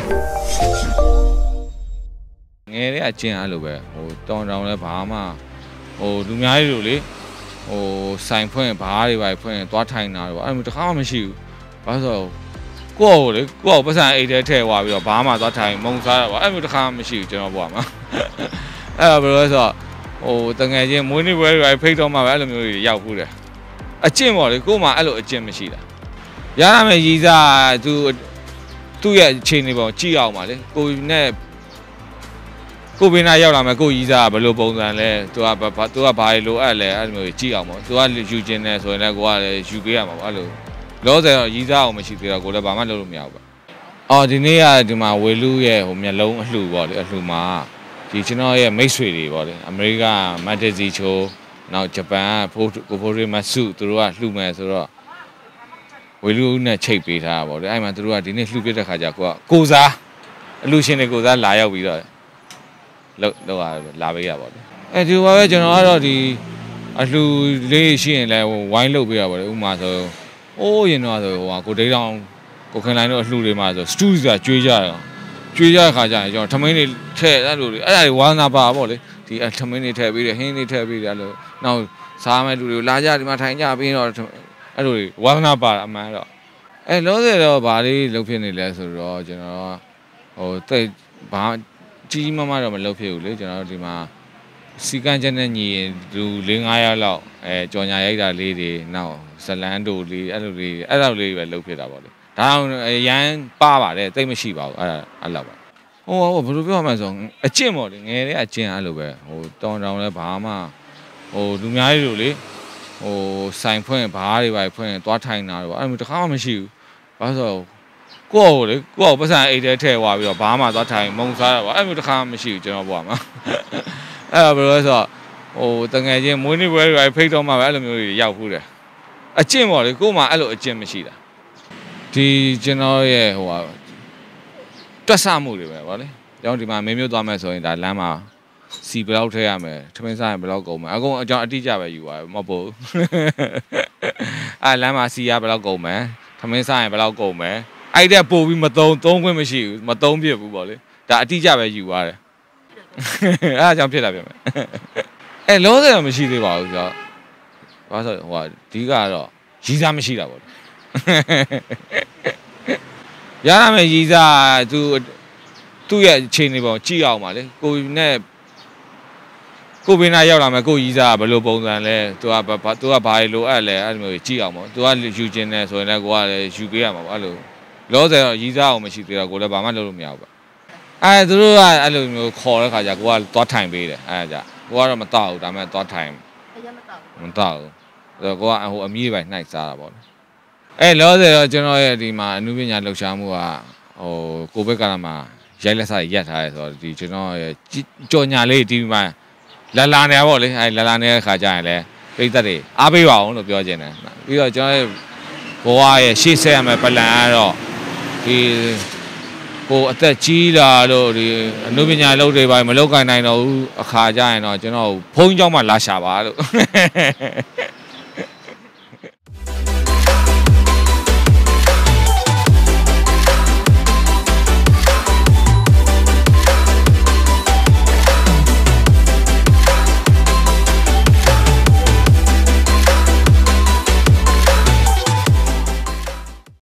ငယ်တဲ့အကျင့်အဲ့လိုပဲဟိုတောင်းတောင်းလဲဘာမှဟိုလူများကြီးတို့လေဟိုဆိုင်ဖွင့်ဘားတွေပါဖွင့်သွားထိုင်တာတော့အဲ့လိုတခါမှမရှိဘူးဘာလို့ဆိုကိုယ့်ကိုလေကိုယ့်ကိုပတ်စံအိတ်ထဲထည့်သွားပြီးတော့ဘာမှသွားထိုင်မုံစားတော့အဲ့လိုတခါမှမရှိဘူးကျွန်တော်ဘွားမှာအဲ့တော့ဘယ်လိုလဲဆိုတော့ဟိုတငယ်ချင်းမွေးနေ့ပွဲတွေဖိတ်တော့မှပဲအဲ့လိုမျိုးတွေရောက်ဘူးတယ်အကျင့်ပေါ့လေကို့မှာအဲ့လိုအကျင့်မရှိတာရရမယ်ရီးစားသူ့ရဲ့အခြေအနေပေါ့ကြည့်အောင်ပါလေကိုနဲ့ကိုဘေးနာရောက်လာမယ်ကိုရီးစားဘယ်လိုပုံစံလဲသူကဘာလိုအပ်လဲအဲ့လိုမျိုးကြည့်အောင်ပေါ့သူကယူကျင်တယ်ဆိုရင်လည်းကိုကလည်းယူပေးရမှာပေါ့အဲ့လိုလောဆယ်တော့ရီးစားအောင်မရှိသေးတော့ကိုလည်းဘာမှလုပ်လို့မရဘူးပေါ့အော်ဒီနေ့ကဒီမှာဝေလူရဲ့ဟိုမျက်လုံးအလှပေါ့လေအလှမှာဒီကျွန်တော်ရဲ့မိတ်ဆွေတွေပေါ့လေအမေရိကမတ်တဇီချိုနောက်ဂျပန်ကကိုဖိုရီမဆုသူတို့ကလှမယ်ဆိုတော့ဝေလူနဲ့ချိတ်ပေးထားတာပေါ့လေအဲ့မှာသူတို့ကဒီနေ့လှပြတဲ့ခါကျကိုစားအလူရှင်တွေကိုစားလာရောက်ပြီးတော့လောက်လာပေးရပါလေအဲဒီပါပဲကျွန်တော်ကတော့ဒီအလှလေးရှိရင်လည်းဝိုင်းလုပ်ပေးရပါလေဥမာဆိုအိုးရင်တော့ဆိုဟိုကိုဒိတ်တောင်ကိုခင်လိုင်းတို့အလှတွေမှာဆိုစတူးဆိုတာကျွေးကြတဲ့ခါကျရင်ကျွန်တော်ထမင်းတွေထည့်အဲ့လိုတွေအဲ့ဒါတွေဝါသနာပါပေါ့လေဒီထမင်းတွေထည့်ပေးတယ်ဟင်းတွေထည့်ပေးတယ်အဲ့လိုနောက်စားမဲ့လူတွေလာကြဒီမှာထိုင်ကြပြီးတော့အဲ့လိုတွေဝါသနာပါအမှန်တော့အဲ့လုံးစေတော့ဗာလေးလှုပ်ဖြစ်နေလဲဆိုတော့ကျွန်တော်ဟိုတိတ်ဘာကြီးမမတော့မလှုပ်ဖြစ်ဘူးလေကျွန်တော်ဒီမှာစီကန်းချက်နဲ့ညီရင်လူ4-5ယောက်လောက်ကြော်ညာရိုက်တာလေးတွေနောက်ဇလန်းတို့လေးအဲ့လိုလေးပဲလှုပ်ဖြစ်တာပေါ့လေဒါအောင်ရန်ပါပါတယ်တိတ်မရှိပါဘူးအဲ့လောက်ပါဟိုဘယ်လိုပြောမှဆိုအကျင့်ပေါ့လေငယ်တဲ့အကျင့်အဲ့လိုပဲဟိုတောင်းတောင်းလဲဘာမှဟိုလူများကြီးတို့လေဟိုဆိုင်ဖွင့်ဘားတွေပါဖွင့်သွားထိုင်တာတော့အဲ့လိုတခါမှမရှိဘူးဘာလို့ဆိုကိုယ့်ကိုလေကိုယ့်ကိုပတ်စံအိတ်ထဲထည့်သွားပြီးတော့ဘာမှသွားထိုင်မုံစားတော့အဲ့လိုတခါမှမရှိဘူးကျွန်တော်ဘွားမှာအဲ့တော့ဘယ်လိုလဲဆိုတော့ဟိုတငယ်ချင်းမွေးနေ့ပွဲတွေဖိတ်တော့မှပဲအဲ့လိုမျိုးတွေရောက်ဘူးတယ်အကျင့်ပေါ့လေကို့မှာအဲ့လိုအကျင့်မရှိတာဒီကျွန်တော်ရဲ့ဟိုဟာတွက်ဆမှုတွေပဲဗောလေကျွန်တော်ဒီမှာမင်းမျိုးသွားမယ်ဆိုရင်ဒါလမ်းမှာစီဘယ်လောက်ထည့်ရမယ်ထမင်းစားရင်ဘယ်လောက်ကုန်မယ်အကုန်အကြောင်းအတိအကျပဲယူသွားမဟုတ်ဘူးအဲ့လမ်းမှာစီရဘယ်လောက်ကုန်မယ်ထမင်းစားရင်ဘယ်လောက်ကုန်မယ်အဲ့တဲ့ပို့ပြီးမသုံးခွင့်မရှိဘူးမသုံးပြဘူးဗောလေဒါအတိအကျပဲယူသွားတယ်အဲ့အကြောင်းဖြစ်တာပြန်မယ်အဲ့လုံးစရာမရှိသေးပါဘူးကြာဘာဆိုဟိုဟာဒီကတော့ရီးစားမရှိတာဗောလေရရမယ်ရီးစားသူ့ရဲ့အခြေအနေပေါ့ကြည့်အောင်ပါလေကိုနဲ့ကိုဘေးနာရောက်လာမယ်ကိုရီးစားဘယ်လိုပုံစံလဲသူကဘာလိုအပ်လဲအဲ့လိုမျိုးကြည့်အောင်ပေါ့သူကယူကျင်တယ်ဆိုရင်လည်းကိုကလည်းယူပေးရမှာပေါ့အဲ့လိုလောဆယ်တော့ရီးစားအောင်မရှိသေးတော့ကိုလည်းဘာမှလုပ်လို့မရဘူးပေါ့အဲ့သူတို့ကအဲ့လိုမျိုးခေါ်တဲ့ခါကျကိုကသွားထိုင်ပေးတယ်အဲ့ဒါကြကိုကတော့မတောက်ဘူးဒါပေမဲ့သွားထိုင်မတောက်ဘူးအဲ့တော့ကိုကဟိုအမြင့်ပဲနှိုက်စားတာပေါ့အဲ့လောဆယ်တော့ကျွန်တော်ရဲ့ဒီမှာအနုပညာလှူရှာမှုကဟိုကိုဘက်ကလာမှာရိုက်လက်စားရက်ထားရဲဆိုတော့ဒီကျွန်တော်ရဲ့ကြော်ညာလေးဒီမှာလာနေရပေါ့လေအဲ့လာနေတဲ့ခါကျရင်လည်းပိတ်သက်တွေအားပေးပါအောင်လို့ပြောချင်တယ်ပြီးတော့ကျွန်တော်ရဲ့ဘဝရဲ့ရှေ့ဆက်ရမယ်ပလန်ကတော့ဒီကိုအသက်ကြီးလာလို့ဒီအနုပညာလုပ်တွေပါမလုပ်နိုင်တော့ဘူးအခါကျရင်တော့ကျွန်တော်ဘုန်းကြီးကျောင်းမှာလာရှာပါလို့